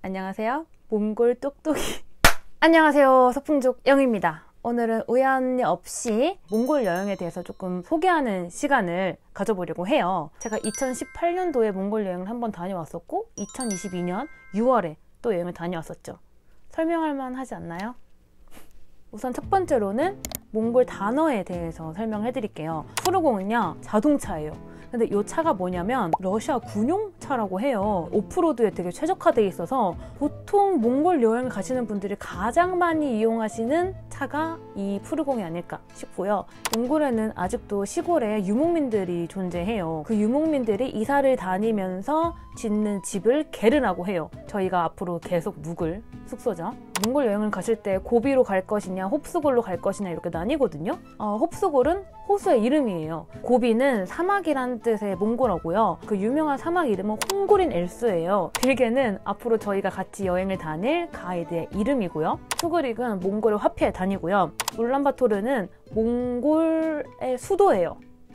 안녕하세요. 몽골 똑똑이 안녕하세요. 서풍족 영입니다. 오늘은 우연히 없이 몽골 여행에 대해서 조금 소개하는 시간을 가져보려고 해요. 제가 2018년도에 몽골 여행을 한번 다녀왔었고 2022년 6월에 또 여행을 다녀왔었죠. 설명할 만하지 않나요? 우선 첫 번째로는 몽골 단어에 대해서 설명해 드릴게요. 푸르공은요 자동차예요. 근데 이 차가 뭐냐면 러시아 군용차라고 해요. 오프로드에 되게 최적화되어 있어서 보통 몽골 여행을 가시는 분들이 가장 많이 이용하시는 차가 이 푸르공이 아닐까 싶고요. 몽골에는 아직도 시골에 유목민들이 존재해요. 그 유목민들이 이사를 다니면서 짓는 집을 게르라고 해요. 저희가 앞으로 계속 묵을 숙소죠. 몽골 여행을 가실 때 고비로 갈 것이냐 홉스골로 갈 것이냐 이렇게 나뉘거든요. 홉스골은 호수의 이름이에요. 고비는 사막이란 뜻의 몽골어고요. 그 유명한 사막 이름은 홍고린 엘수예요. 길게는 앞으로 저희가 같이 여행을 다닐 가이드의 이름이고요. 수그릭은 몽골의 화폐의 단위고요. 울란바토르는 몽골의 수도예요.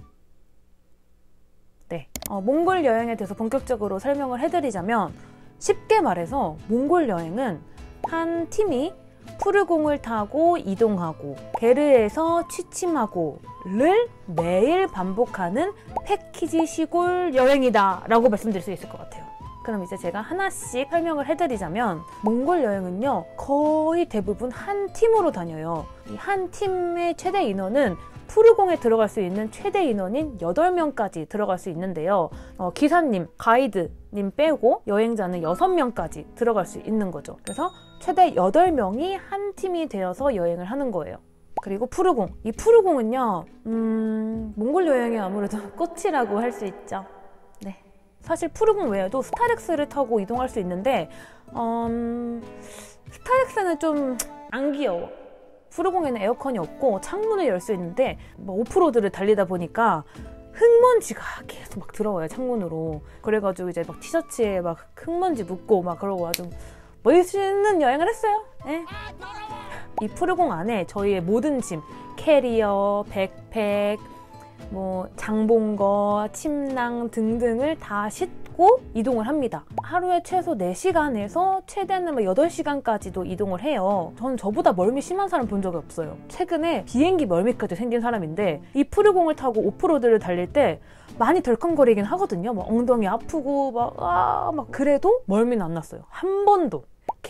네, 몽골 여행에 대해서 본격적으로 설명을 해드리자면 쉽게 말해서 몽골 여행은 한 팀이 푸르공을 타고 이동하고 게르에서 취침하고를 매일 반복하는 패키지 시골 여행이다 라고 말씀드릴 수 있을 것 같아요. 그럼 이제 제가 하나씩 설명을 해드리자면 몽골 여행은요 거의 대부분 한 팀으로 다녀요. 이 한 팀의 최대 인원은 푸르공에 들어갈 수 있는 최대 인원인 8명까지 들어갈 수 있는데요. 기사님, 가이드님 빼고 여행자는 6명까지 들어갈 수 있는 거죠. 그래서 최대 8명이 한 팀이 되어서 여행을 하는 거예요. 그리고 푸르공. 이 푸르공은요, 몽골 여행의 아무래도 꽃이라고 할 수 있죠. 네. 사실 푸르공 외에도 스타렉스를 타고 이동할 수 있는데, 스타렉스는 좀 안 귀여워. 푸르공에는 에어컨이 없고 창문을 열 수 있는데 오프로드를 달리다 보니까 흙먼지가 계속 막 들어와요, 창문으로. 그래가지고 이제 막 티셔츠에 막 흙먼지 묻고 막 그러고 아주 멋있는 여행을 했어요. 네. 이 푸르공 안에 저희의 모든 짐, 캐리어, 백팩, 뭐 장본거, 침낭 등등을 다 싣고 이동을 합니다. 하루에 최소 4시간에서 최대는 8시간까지도 이동을 해요. 저는 저보다 멀미 심한 사람 본 적이 없어요. 최근에 비행기 멀미까지 생긴 사람인데 이 푸르공을 타고 오프로드를 달릴 때 많이 덜컹거리긴 하거든요. 막 엉덩이 아프고 막 그래도 멀미는 안 났어요. 한 번도.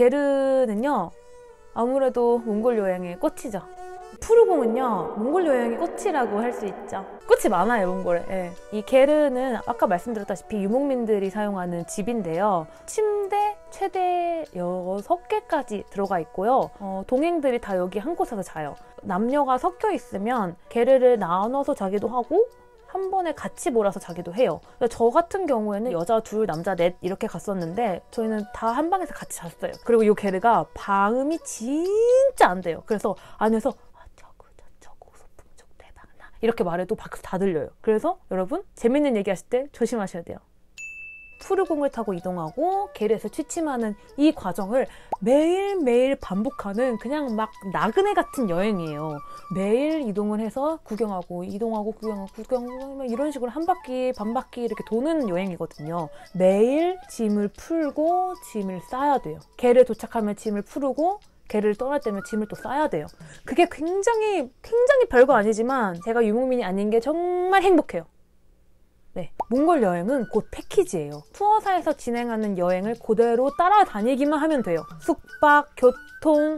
게르는요 아무래도 몽골 여행의 꽃이죠. 푸르공은요 몽골 여행의 꽃이라고 할 수 있죠. 꽃이 많아요, 몽골에. 예. 이 게르는 아까 말씀드렸다시피 유목민들이 사용하는 집인데요. 침대 최대 6개까지 들어가 있고요. 동행들이 다 여기 한 곳에서 자요. 남녀가 섞여 있으면 게르를 나눠서 자기도 하고 한 번에 같이 몰아서 자기도 해요. 저 같은 경우에는 여자 2, 남자 4 이렇게 갔었는데 저희는 다 한 방에서 같이 잤어요. 그리고 이 게르가 방음이 진짜 안 돼요. 그래서 안에서 저거 소풍족 대박나 이렇게 말해도 밖에서 다 들려요. 그래서 여러분 재밌는 얘기 하실 때 조심하셔야 돼요. 푸르공을 타고 이동하고 게르에서 취침하는 이 과정을 매일매일 반복하는 그냥 막 나그네 같은 여행이에요. 매일 이동을 해서 구경하고 이동하고 구경하고 이런 식으로 한 바퀴 반 바퀴 이렇게 도는 여행이거든요. 매일 짐을 풀고 짐을 싸야 돼요. 게르에 도착하면 짐을 풀고 게르를 떠날 때면 짐을 또 싸야 돼요. 그게 굉장히 별거 아니지만 제가 유목민이 아닌 게 정말 행복해요. 네, 몽골 여행은 곧 패키지예요. 투어사에서 진행하는 여행을 그대로 따라다니기만 하면 돼요. 숙박, 교통,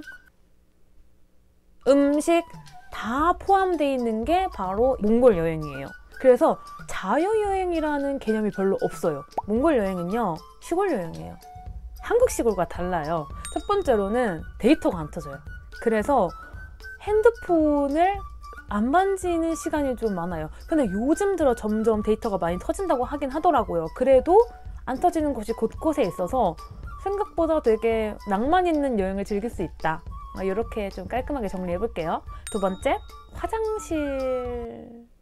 음식 다 포함되어 있는 게 바로 몽골 여행이에요. 그래서 자유여행이라는 개념이 별로 없어요. 몽골 여행은요 시골 여행이에요. 한국 시골과 달라요. 첫 번째로는 데이터가 안 터져요. 그래서 핸드폰을 안 만지는 시간이 좀 많아요. 근데 요즘 들어 점점 데이터가 많이 터진다고 하긴 하더라고요. 그래도 안 터지는 곳이 곳곳에 있어서 생각보다 되게 낭만 있는 여행을 즐길 수 있다. 이렇게 좀 깔끔하게 정리해 볼게요. 두 번째, 화장실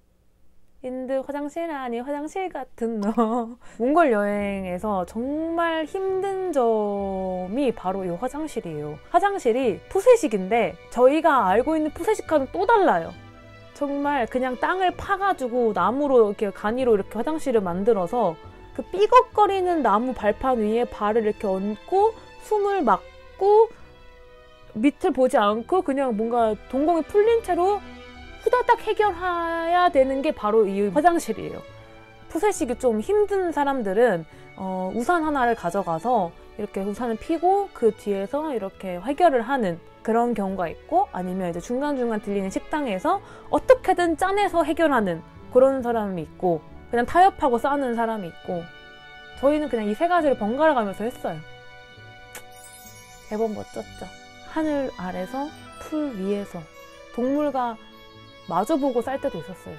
화장실 같은 너. 몽골 여행에서 정말 힘든 점이 바로 이 화장실이에요. 화장실이 푸세식인데 저희가 알고 있는 푸세식과는 또 달라요. 정말 그냥 땅을 파가지고 나무로 이렇게 가니로 이렇게 화장실을 만들어서 그 삐걱거리는 나무 발판 위에 발을 이렇게 얹고 숨을 막고 밑을 보지 않고 그냥 뭔가 동공이 풀린 채로 후다닥 해결해야 되는 게 바로 이 화장실이에요. 푸세식이 좀 힘든 사람들은 우산 하나를 가져가서 이렇게 우산을 피고 그 뒤에서 이렇게 해결을 하는 그런 경우가 있고, 아니면 이제 중간중간 들리는 식당에서 어떻게든 짜내서 해결하는 그런 사람이 있고, 그냥 타협하고 싸는 사람이 있고, 저희는 그냥 이 세 가지를 번갈아 가면서 했어요. 대본 멋졌죠? 하늘 아래서 풀 위에서 동물과 마주보고 쌀 때도 있었어요.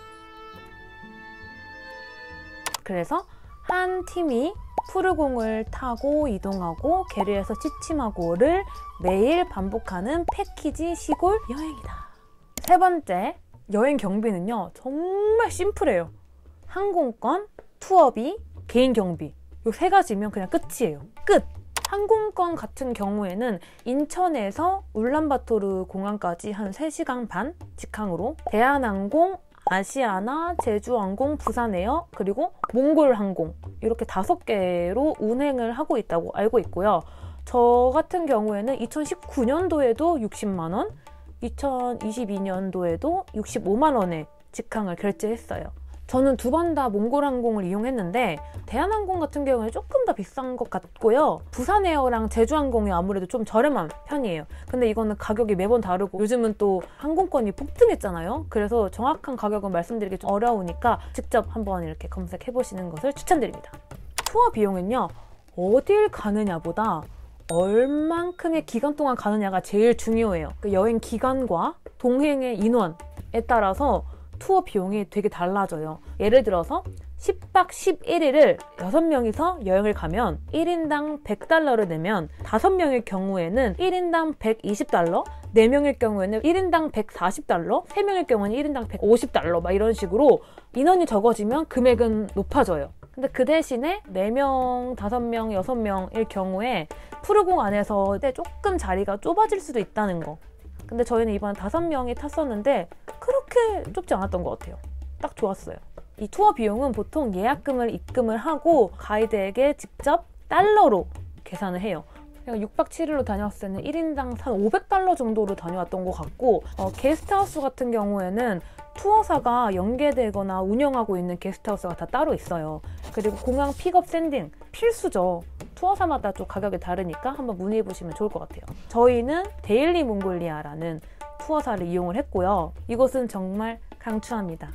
그래서 한 팀이 푸르공을 타고 이동하고 게르에서 취침하고를 매일 반복하는 패키지 시골 여행이다. 세 번째, 여행 경비는요 정말 심플해요. 항공권, 투어비, 개인 경비, 이 세 가지면 그냥 끝이에요. 끝! 항공권 같은 경우에는 인천에서 울란바토르 공항까지 한 3시간 반 직항으로, 대한항공, 아시아나, 제주항공, 부산에어, 그리고 몽골항공 이렇게 5개로 운행을 하고 있다고 알고 있고요. 저 같은 경우에는 2019년도에도 60만 원, 2022년도에도 65만 원에 직항을 결제했어요. 저는 2번 다 몽골항공을 이용했는데 대한항공 같은 경우에 조금 더 비싼 것 같고요. 부산에어랑 제주항공이 아무래도 좀 저렴한 편이에요. 근데 이거는 가격이 매번 다르고 요즘은 또 항공권이 폭등했잖아요. 그래서 정확한 가격은 말씀드리기 좀 어려우니까 직접 한번 이렇게 검색해보시는 것을 추천드립니다. 투어 비용은요, 어딜 가느냐보다 얼만큼의 기간 동안 가느냐가 제일 중요해요. 그 여행 기간과 동행의 인원에 따라서 투어 비용이 되게 달라져요. 예를 들어서 10박 11일을 6명이서 여행을 가면 1인당 100달러를 내면 5명일 경우에는 1인당 120달러, 4명일 경우에는 1인당 140달러, 3명일 경우에는 1인당 150달러 막 이런 식으로 인원이 적어지면 금액은 높아져요. 근데 그 대신에 4명, 5명, 6명일 경우에 푸르공 안에서 조금 자리가 좁아질 수도 있다는 거. 근데 저희는 이번 5명이 탔었는데 그렇게 좁지 않았던 것 같아요. 딱 좋았어요. 이 투어 비용은 보통 예약금을 입금을 하고 가이드에게 직접 달러로 계산을 해요. 그냥 6박 7일로 다녀왔을 때는 1인당 한 500달러 정도로 다녀왔던 것 같고, 게스트하우스 같은 경우에는 투어사가 연계되거나 운영하고 있는 게스트하우스가 다 따로 있어요. 그리고 공항 픽업 샌딩 필수죠. 투어사마다 좀 가격이 다르니까 한번 문의해 보시면 좋을 것 같아요. 저희는 데일리 몽골리아라는 투어사를 이용을 했고요. 이곳은 정말 강추합니다.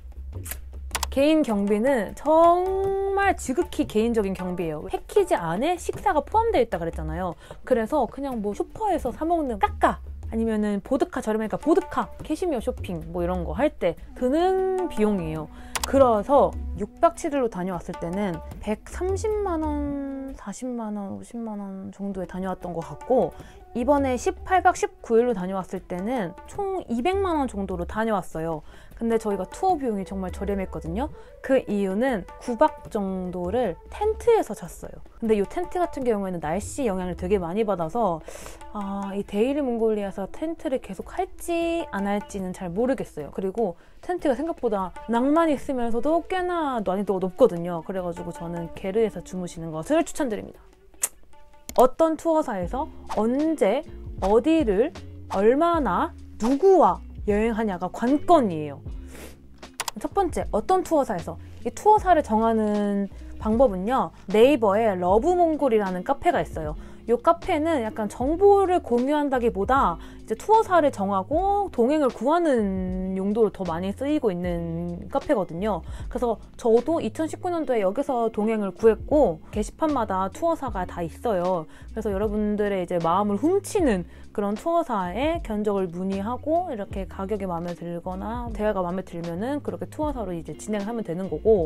개인 경비는 정말 지극히 개인적인 경비예요. 패키지 안에 식사가 포함되어 있다 그랬잖아요. 그래서 그냥 뭐 슈퍼에서 사 먹는 까까, 아니면은 보드카 저렴하니까 보드카, 캐시미어 쇼핑 뭐 이런 거 할 때 드는 비용이에요. 그래서 6박 7일로 다녀왔을 때는 130만 원, 40만 원, 50만 원 정도에 다녀왔던 것 같고, 이번에 18박 19일로 다녀왔을 때는 총 200만 원 정도로 다녀왔어요. 근데 저희가 투어 비용이 정말 저렴했거든요. 그 이유는 9박 정도를 텐트에서 잤어요. 근데 이 텐트 같은 경우에는 날씨 영향을 되게 많이 받아서 이 데일리 몽골리아에서 텐트를 계속 할지 안 할지는 잘 모르겠어요. 그리고 텐트가 생각보다 낭만이 있으면서도 꽤나 난이도가 높거든요. 그래가지고 저는 게르에서 주무시는 것을 추천드립니다. 어떤 투어사에서 언제 어디를 얼마나 누구와 여행하냐가 관건이에요. 첫 번째, 어떤 투어사에서. 이 투어사를 정하는 방법은요, 네이버에 러브몽골이라는 카페가 있어요. 이 카페는 약간 정보를 공유한다기보다 이제 투어사를 정하고 동행을 구하는 용도로 더 많이 쓰이고 있는 카페거든요. 그래서 저도 2019년도에 여기서 동행을 구했고, 게시판마다 투어사가 다 있어요. 그래서 여러분들의 이제 마음을 훔치는 그런 투어사에 견적을 문의하고 이렇게 가격이 마음에 들거나 대화가 마음에 들면은 그렇게 투어사로 이제 진행하면 되는 거고,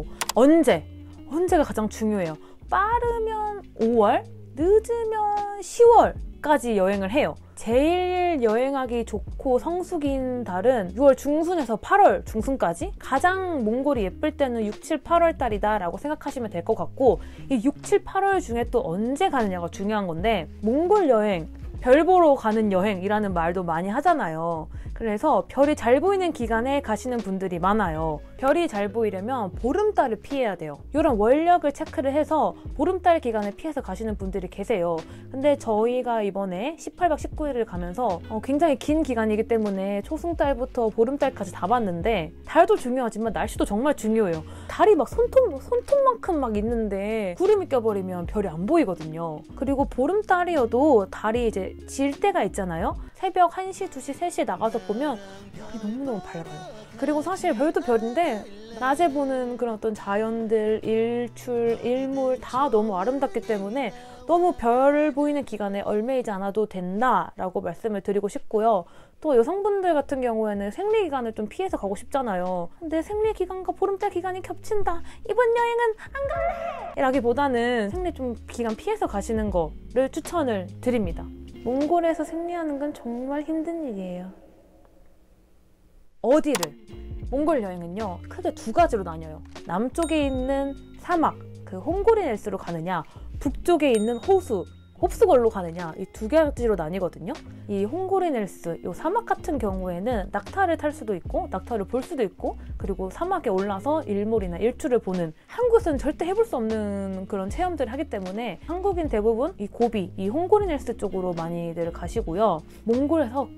언제가 가장 중요해요. 빠르면 5월, 늦으면 10월까지 여행을 해요. 제일 여행하기 좋고 성수기인 달은 6월 중순에서 8월 중순까지, 가장 몽골이 예쁠 때는 6, 7, 8월 달이다 라고 생각하시면 될 것 같고, 이 6, 7, 8월 중에 또 언제 가느냐가 중요한 건데, 몽골 여행, 별 보러 가는 여행이라는 말도 많이 하잖아요. 그래서 별이 잘 보이는 기간에 가시는 분들이 많아요. 별이 잘 보이려면 보름달을 피해야 돼요. 이런 원력을 체크를 해서 보름달 기간을 피해서 가시는 분들이 계세요. 근데 저희가 이번에 18박 19일을 가면서 굉장히 긴 기간이기 때문에 초승달부터 보름달까지 다 봤는데, 달도 중요하지만 날씨도 정말 중요해요. 달이 막 손톱만큼 막 있는데 구름이 껴버리면 별이 안 보이거든요. 그리고 보름달이어도 달이 이제 질 때가 있잖아요. 새벽 1시, 2시, 3시에 나가서 보면 별이 너무너무 밝아요. 그리고 사실 별도 별인데 낮에 보는 그런 어떤 자연들, 일출, 일몰 다 너무 아름답기 때문에 너무 별 보이는 기간에 얽매이지 않아도 된다라고 말씀을 드리고 싶고요. 또 여성분들 같은 경우에는 생리기간을 좀 피해서 가고 싶잖아요. 근데 생리기간과 보름달 기간이 겹친다, 이번 여행은 안 갈래! 이라기보다는 생리 좀 기간 피해서 가시는 거를 추천을 드립니다. 몽골에서 생리하는 건 정말 힘든 일이에요. 어디를? 몽골 여행은요, 크게 두 가지로 나뉘어요. 남쪽에 있는 사막, 그 홍고리넬스로 가느냐, 북쪽에 있는 호수, 홉스걸로 가느냐, 이 두 가지로 나뉘거든요. 이 홍고리넬스, 이 사막 같은 경우에는 낙타를 탈 수도 있고 낙타를 볼 수도 있고, 그리고 사막에 올라서 일몰이나 일출을 보는, 한국에서는 절대 해볼 수 없는 그런 체험들을 하기 때문에 한국인 대부분 이 고비, 이 홍고리넬스 쪽으로 많이들 가시고요. 몽골에서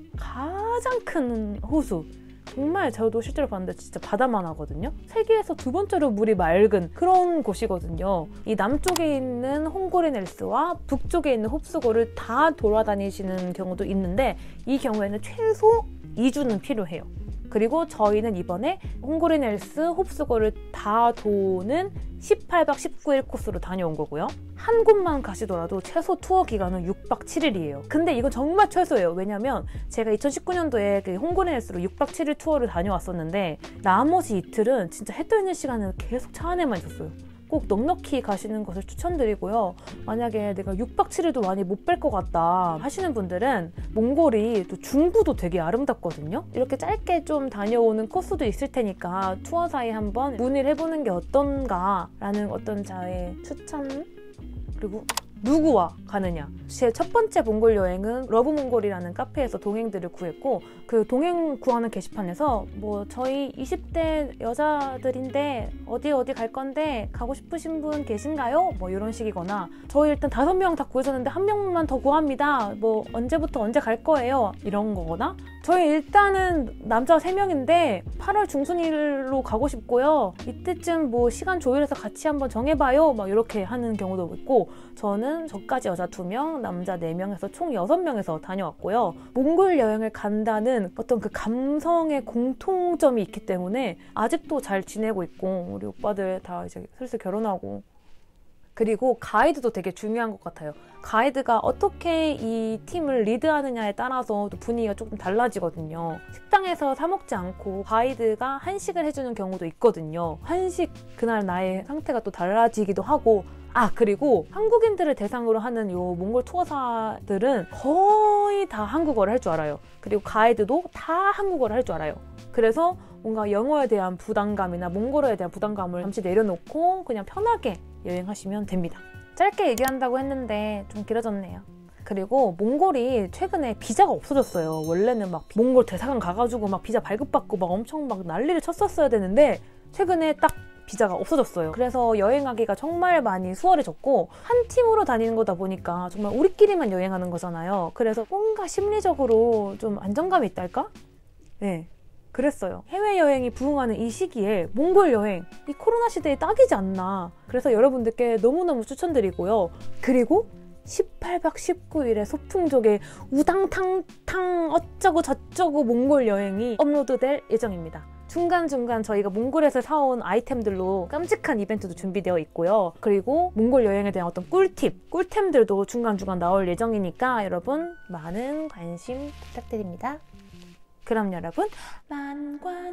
가장 큰 호수, 정말 저도 실제로 봤는데 진짜 바다만 하거든요. 세계에서 두 번째로 물이 맑은 그런 곳이거든요. 이 남쪽에 있는 홍고리넬스와 북쪽에 있는 홉스고를 다 돌아다니시는 경우도 있는데, 이 경우에는 최소 2주는 필요해요. 그리고 저희는 이번에 홍고리넬스, 홉스고를 다 도는 18박 19일 코스로 다녀온 거고요. 한 곳만 가시더라도 최소 투어 기간은 6박 7일이에요. 근데 이건 정말 최소예요. 왜냐면 제가 2019년도에 그 홍고리넬스로 6박 7일 투어를 다녀왔었는데, 나머지 이틀은 진짜 해 떠 있는 시간은 계속 차 안에만 있었어요. 꼭 넉넉히 가시는 것을 추천드리고요. 만약에 내가 6박 7일도 많이 못 뺄 것 같다 하시는 분들은 몽골이 또 중부도 되게 아름답거든요. 이렇게 짧게 좀 다녀오는 코스도 있을 테니까 투어사에 한번 문의를 해보는 게 어떤가 라는 어떤 저의 추천. 그리고 누구와 가느냐? 제 첫 번째 몽골 여행은 러브몽골이라는 카페에서 동행들을 구했고, 그 동행 구하는 게시판에서 뭐 저희 20대 여자들인데 어디 갈 건데 가고 싶으신 분 계신가요? 뭐 이런 식이거나, 저희 일단 5명 다 구해줬는데 1명만 더 구합니다. 뭐 언제부터 언제 갈 거예요? 이런 거거나, 저희 일단은 남자 3명인데 8월 중순으로 가고 싶고요. 이때쯤 뭐 시간 조율해서 같이 한번 정해봐요. 막 이렇게 하는 경우도 있고, 저까지 여자 2명, 남자 4명에서 총 6명에서 다녀왔고요. 몽골 여행을 간다는 어떤 그 감성의 공통점이 있기 때문에 아직도 잘 지내고 있고, 우리 오빠들 다 이제 슬슬 결혼하고. 그리고 가이드도 되게 중요한 것 같아요. 가이드가 어떻게 이 팀을 리드하느냐에 따라서 또 분위기가 조금 달라지거든요. 식당에서 사 먹지 않고 가이드가 한식을 해주는 경우도 있거든요. 한식, 그날 나의 상태가 또 달라지기도 하고. 그리고 한국인들을 대상으로 하는 요 몽골 투어사들은 거의 다 한국어를 할 줄 알아요. 그리고 가이드도 다 한국어를 할 줄 알아요. 그래서 뭔가 영어에 대한 부담감이나 몽골어에 대한 부담감을 잠시 내려놓고 그냥 편하게 여행하시면 됩니다. 짧게 얘기한다고 했는데 좀 길어졌네요. 그리고 몽골이 최근에 비자가 없어졌어요. 원래는 막 몽골 대사관 가가지고 막 비자 발급받고 막 엄청 막 난리를 쳤었어야 되는데, 최근에 딱 비자가 없어졌어요. 그래서 여행하기가 정말 많이 수월해졌고, 한 팀으로 다니는 거다 보니까 정말 우리끼리만 여행하는 거잖아요. 그래서 뭔가 심리적으로 좀 안정감이 있달까? 네, 그랬어요. 해외여행이 부흥하는 이 시기에 몽골 여행, 이 코로나 시대에 딱이지 않나. 그래서 여러분들께 너무너무 추천드리고요. 그리고 18박 19일의 소풍족의 우당탕탕 어쩌고 저쩌고 몽골 여행이 업로드될 예정입니다. 중간중간 저희가 몽골에서 사온 아이템들로 깜찍한 이벤트도 준비되어 있고요. 그리고 몽골 여행에 대한 어떤 꿀템들도 중간중간 나올 예정이니까 여러분 많은 관심 부탁드립니다. 그럼 여러분, 만관